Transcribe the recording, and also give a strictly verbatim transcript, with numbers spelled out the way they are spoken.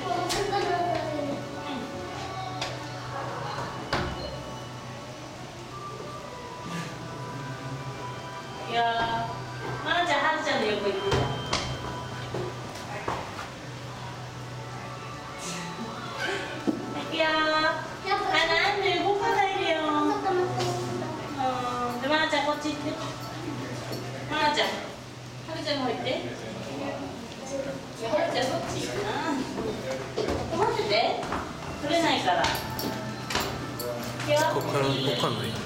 いやー、まなちゃん、はるちゃんの横行く。いやー、あ、なんで動かないでよ。うん、で、まなちゃん、こっち行って。まなちゃん、はるちゃんの方行って。いや、はるちゃん、そっち行くな。待ってて、取れないから。いくよ。 ここから動かない。